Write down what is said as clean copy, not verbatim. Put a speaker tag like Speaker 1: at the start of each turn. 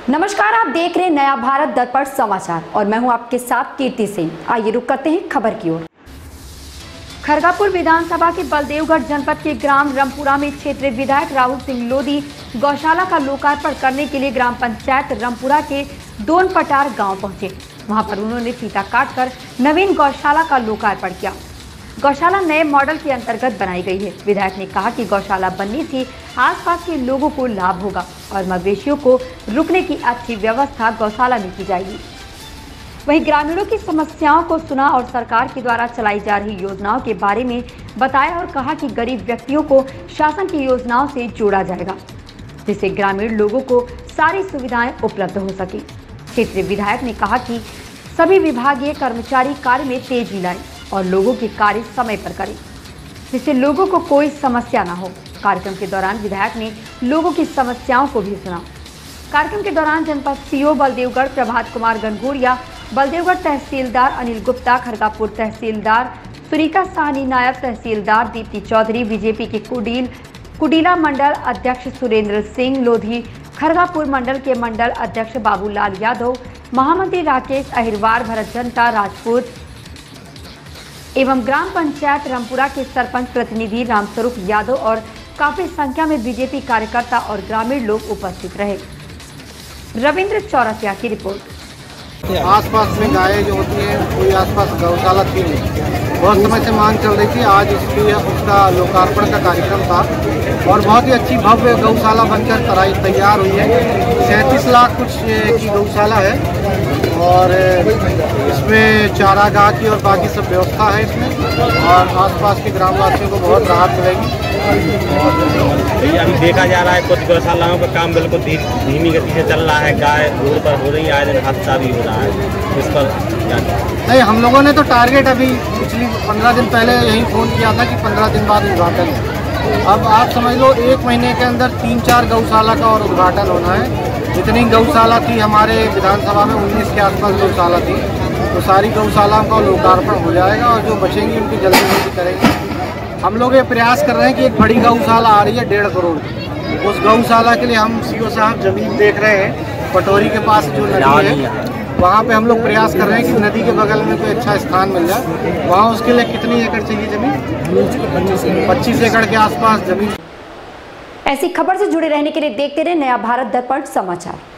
Speaker 1: नमस्कार, आप देख रहे हैं नया भारत दर्पण समाचार और मैं हूं आपके साथ कीर्ति सिंह। आइए रुक करते हैं खबर की ओर। खरगापुर विधानसभा के बलदेवगढ़ जनपद के ग्राम रमपुरा में क्षेत्रीय विधायक राहुल सिंह लोधी गौशाला का लोकार्पण करने के लिए ग्राम पंचायत रमपुरा के दोन पटार गांव पहुंचे। वहां पर उन्होंने फीता काटकर नवीन गौशाला का लोकार्पण किया। गौशाला नए मॉडल के अंतर्गत बनाई गई है। विधायक ने कहा कि गौशाला बनने से आसपास के लोगों को लाभ होगा और मवेशियों को रुकने की अच्छी व्यवस्था गौशाला में की जाएगी। वहीं ग्रामीणों की समस्याओं को सुना और सरकार के द्वारा चलाई जा रही योजनाओं के बारे में बताया और कहा कि गरीब व्यक्तियों को शासन की योजनाओं से जोड़ा जाएगा, जिससे ग्रामीण लोगों को सारी सुविधाएं उपलब्ध हो सके। क्षेत्रीय विधायक ने कहा कि सभी विभागीय कर्मचारी कार्य में तेजी लाएं और लोगों के कार्य समय पर करें, जिससे लोगों को कोई समस्या न हो। कार्यक्रम के दौरान विधायक ने लोगों की समस्याओं को भी सुना। कार्यक्रम के दौरान जनपद सीओ बलदेवगढ़ प्रभात कुमार गनगुरिया, बलदेवगढ़ तहसीलदार अनिल गुप्ता, खरगापुर तहसीलदार सुरीका साहनी, नायब तहसीलदार दीप्ति चौधरी, बीजेपी के कुडीला मंडल अध्यक्ष सुरेंद्र सिंह लोधी, खरगापुर मंडल के मंडल अध्यक्ष बाबूलाल यादव, महामंत्री राकेश अहिरवार, भरत जनता राजपूत एवं ग्राम पंचायत रमपुरा के सरपंच प्रतिनिधि रामस्वरूप यादव और काफी संख्या में बीजेपी कार्यकर्ता और ग्रामीण लोग उपस्थित रहे। रविंद्र चौरसिया की रिपोर्ट।
Speaker 2: आसपास में गायें जो होती है कोई आसपास गौशाला थी नहीं, बहुत समय से मांग चल रही थी। आज उसका लोकार्पण का कार्यक्रम था और बहुत ही अच्छी भव्य गौशाला बनकर तैयार हुई है। 37 लाख कुछ की गौशाला है और इसमें चारागाह की और बाकी सब व्यवस्था है इसमें, और आसपास के ग्रामवासियों को बहुत राहत मिलेगी।
Speaker 3: अभी देखा जा रहा है कुछ गौशालाओं का काम बिल्कुल धीमी गति से चल रहा है। गाय रोड पर हो रही है, आज हादसा भी हो रहा है। इस पर
Speaker 2: नहीं, हम लोगों ने तो टारगेट अभी पिछली 15 दिन पहले यही फ़ोन किया था कि 15 दिन बाद उद्घाटन है। अब आप समझ लो 1 महीने के अंदर 3-4 गौशाला का और उद्घाटन होना है। जितनी गौशाला थी हमारे विधानसभा में 19 के आसपास गौशाला थी, तो सारी गौशालाओं का लोकार्पण हो जाएगा और जो बचेंगी उनकी जल्दी जल्दी करेंगे। हम लोग ये प्रयास कर रहे हैं कि एक बड़ी गौशाला आ रही है 1.5 करोड़ की, उस गौशाला के लिए हम सीओ साहब जमीन देख रहे हैं। पटोरी के पास जो नदी है वहाँ पे हम लोग प्रयास कर रहे हैं कि नदी के बगल में कोई अच्छा स्थान मिल जाए। वहाँ उसके लिए कितनी एकड़ चाहिए जमीन? 25 एकड़ के आसपास जमीन।
Speaker 1: ऐसी खबर से जुड़े रहने के लिए देखते रहे नया भारत दर्पण समाचार।